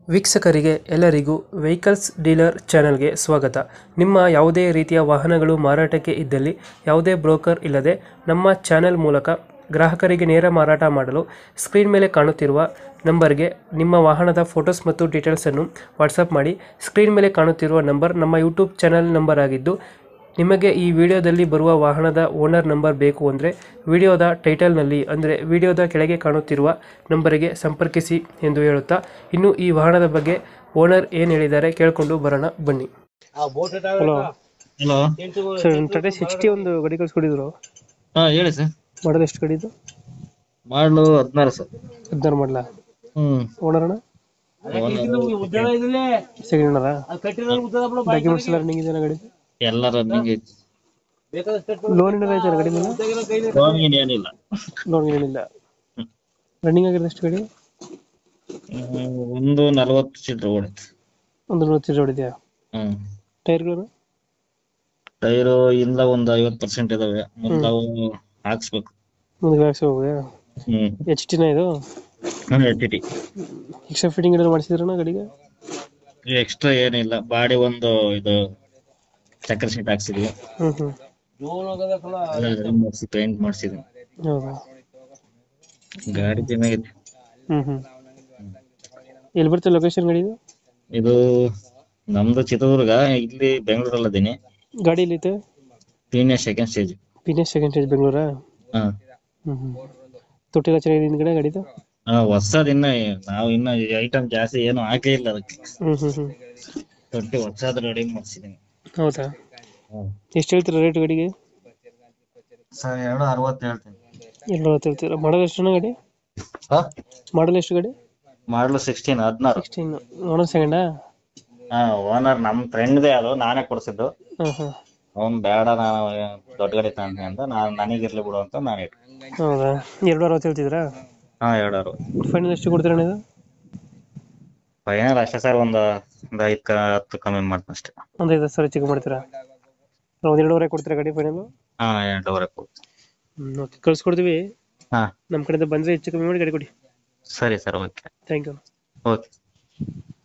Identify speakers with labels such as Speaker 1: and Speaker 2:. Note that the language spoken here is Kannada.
Speaker 1: ವೀಕ್ಷಕರಿಗೆ ಎಲ್ಲರಿಗೂ ವೆಹಿಕಲ್ಸ್ ಡೀಲರ್ ಚಾನೆಲ್ಗೆ ಸ್ವಾಗತ. ನಿಮ್ಮ ಯಾವುದೇ ರೀತಿಯ ವಾಹನಗಳು ಮಾರಾಟಕ್ಕೆ ಇದ್ದಲ್ಲಿ ಯಾವುದೇ ಬ್ರೋಕರ್ ಇಲ್ಲದೆ ನಮ್ಮ ಚಾನೆಲ್ ಮೂಲಕ ಗ್ರಾಹಕರಿಗೆ ನೇರ ಮಾರಾಟ ಮಾಡಲು ಸ್ಕ್ರೀನ್ ಮೇಲೆ ಕಾಣುತ್ತಿರುವ ನಂಬರ್ಗೆ ನಿಮ್ಮ ವಾಹನದ ಫೋಟೋಸ್ ಮತ್ತು ಡೀಟೇಲ್ಸನ್ನು ವಾಟ್ಸಪ್ ಮಾಡಿ. ಸ್ಕ್ರೀನ್ ಮೇಲೆ ಕಾಣುತ್ತಿರುವ ನಂಬರ್ ನಮ್ಮ ಯೂಟ್ಯೂಬ್ ಚಾನೆಲ್ ನಂಬರ್ ಆಗಿದ್ದು, ನಿಮಗೆ ಈ ವಿಡಿಯೋದಲ್ಲಿ ಬರುವ ವಾಹನದ ಓನರ್ ನಂಬರ್ ಬೇಕು ಅಂದರೆ ವಿಡಿಯೋದ ಟೈಟಲ್ನಲ್ಲಿ ಅಂದರೆ ವಿಡಿಯೋದ ಕೆಳಗೆ ಕಾಣುತ್ತಿರುವ ನಂಬರಿಗೆ ಸಂಪರ್ಕಿಸಿ ಎಂದು ಹೇಳುತ್ತಾ, ಇನ್ನು ಈ ವಾಹನದ ಬಗ್ಗೆ ಓನರ್ ಏನು ಹೇಳಿದ್ದಾರೆ ಕೇಳಿಕೊಂಡು ಬರೋಣ ಬನ್ನಿ. Hello
Speaker 2: hello.
Speaker 1: ಸರ್, ಟಾಟಾ 60 ಒಂದು ಗಾಡಿ ಕಳಿಸ್ಕೊಟ್ಟಿದ್ರು.
Speaker 2: ಹಾ ಹೇಳಿ ಸರ್.
Speaker 1: ಮಾಡಲ್ ಎಷ್ಟು ಗಾಡಿ ಇದು?
Speaker 2: ಮಾಡಲು 16 ಸರ್.
Speaker 1: 16 ಮಾಡಲ.
Speaker 2: ಹ್ಮ್.
Speaker 1: ಓನರ್ ಅಣ್ಣ? ಸೆಕೆಂಡ್ ಓನರಾ? ಡಾಕ್ಯುಮೆಂಟ್ಸ್ ಎಲ್ಲ ರನ್ನಿಂಗ್ ಇದೆಯಾ ಗಾಡಿ?
Speaker 2: ಎಲ್ಲ ರನ್ನಿಂಗ್ ಐತಿ.
Speaker 1: ಲೋನ್ ಏನಾರ ಐತೆ ಗಾಡಿ ಮೇಲೆ?
Speaker 2: ಲೋನ್ ಗೀನ್ ಏನಿಲ್ಲ.
Speaker 1: ಲೋನ್ ಏನಿಲ್ಲ. ರನ್ನಿಂಗ್ ಆಗಿರೋದು ಎಷ್ಟು ಗಾಡಿ?
Speaker 2: ಒಂದು 40 ಚಿಲ್ಲರೆ ಓಡಿತ್ತು.
Speaker 1: ಒಂದು 40 ಹೊಡಿದ್ಯಾ?
Speaker 2: ಹ್ಮ್.
Speaker 1: ಟೈರ್ಗಳು?
Speaker 2: ಟೈರು ಇಲ್ಲ, ಒಂದು 50% ಇದಾವೆ. ನಾವು ಹಾಕ್ಸ್ಬೇಕು.
Speaker 1: ಮುಂದೆ ಹಾಕ್ಸಿ ಹೋಗುವ.
Speaker 2: ಹ್ಮ್.
Speaker 1: HT ನ ಇದು?
Speaker 2: HT.
Speaker 1: ಎಕ್ಸ್ಟ್ರಾ ಫಿಟ್ಟಿಂಗ್ ಏನಾದ್ರು ಮಾಡಿಸಿದ್ರಣ್ಣ ಗಾಡಿಗೆ?
Speaker 2: ಎಕ್ಸ್ಟ್ರಾ ಏನಿಲ್ಲ. ಬಾಡಿ ಒಂದು ಇದು ಚಕ್ರ ಸೀಟ್ ಹಾಕ್ಸಿದ್ವಿ. ಪೇಂಟ್ ಮಾಡ್ಸಿದ್ವಿ.
Speaker 1: ಹೌದಾ?
Speaker 2: ಗಾಡಿ ಚೆನ್ನಾಗೈತಿ.
Speaker 1: ಎಲ್ಲಿ ಬರ್ತದೆ ಲೊಕೇಶನ್ ಗಾಡಿ ಇದು?
Speaker 2: ಇದು ನಮ್ದು ಚಿತ್ರದುರ್ಗ, ಇಲ್ಲಿ ಬೆಂಗಳೂರಲ್ಲಿ ಅದೀನಿ.
Speaker 1: ಗಾಡಿ ಎಲ್ಲಿದೆ?
Speaker 2: Peenya second stage.
Speaker 1: Peenya second stage, ಬೆಂಗಳೂರಾ?
Speaker 2: ಹಾ.
Speaker 1: ತೊಟ್ಟಿಲ್ಲ ಚೆನ್ನಾಗಿದೆ ಹಿಂದ್ಗಡೆ ಗಾಡಿದು?
Speaker 2: ಹೊಸದ್ ನಾವು ಇನ್ನ ಐಟಮ್ ಜಾಸ್ತಿ ಏನು ಹಾಕೇ ಇಲ್ಲ ಅದಕ್ಕೆ. ತೊಟ್ಟಿ ಹೊಸದ್ ರೆಡಿ ಮಾಡ್ಸಿದೀನಿ.
Speaker 1: ಹೌದಾ? ಎಷ್ಟು ಹೇಳ್ತೀರಾ ರೇಟ್ ಗಾಡಿಗೆ?
Speaker 2: ಸರ್ 260 ಹೇಳ್ತೀನಿ.
Speaker 1: 260 ಹೇಳ್ತೀರಾ? ಮಾಡಲ್ ಎಷ್ಟು ಗಾಡಿ? ಮಾಡಲ್ ಎಷ್ಟು ಗಾಡಿ?
Speaker 2: ಮಾಡಲು 16.
Speaker 1: 16. ಓನರ್ ಸೆಕೆಂಡಾ?
Speaker 2: ಹಾ, ಓನರ್ ನಮ್ ಫ್ರೆಂಡ್ದೇ, ಅದು ನಾನೇ ಕೊಡ್ಸಿದ್ದು. ಅವ್ನ್ ಬೇಡ, ನಾನು ದೊಡ್ಡ ಗಾಡಿ ತಗೊಂಡೆ ಅಂತ, ನನಗಿರ್ಲಿ ಬಿಡು ಅಂತ ನಾನು ಇಟ್ಟು.
Speaker 1: ಹೌದಾ? 260 ಹೇಳ್ತಿದ್ರಾ?
Speaker 2: ಹಾ, 260.
Speaker 1: ಫೈನಲ್ ಎಷ್ಟು ಕೊಡ್ತೀರಾ ಇದು?
Speaker 2: ಫೈನಲ್ ಅಷ್ಟೇ ಸರ್, ಒಂದು 5-10 ಕಮ್ಮಿ ಮಾಡ್ತೀನಿ ಅಷ್ಟೇ.
Speaker 1: ಒಂದು 5,000 ಚಿಕ್ಕ ಮಾಡ್ತೀರಾ? ಒಂದು 2.5 ಕೊಡ್ತೀರಾ ಗಾಡಿ ಫೈನಲ್?
Speaker 2: ಹಾ, 2.5 ಕೊಡ್ತೀನಿ.
Speaker 1: ಓಕೆ, ಕಳ್ಸ್ಕೊಡ್ತೀವಿ.
Speaker 2: ಹಾ,
Speaker 1: ನಮ್ಮ ಕಡೆಯಿಂದ ಬಂದರೆ ಹೆಚ್ಚು ಕಮ್ಮಿ ಮಾಡಿ ಗಾಡಿ ಕೊಡಿ.
Speaker 2: ಸರಿ sir. Okay.
Speaker 1: Thank you.
Speaker 2: Okay.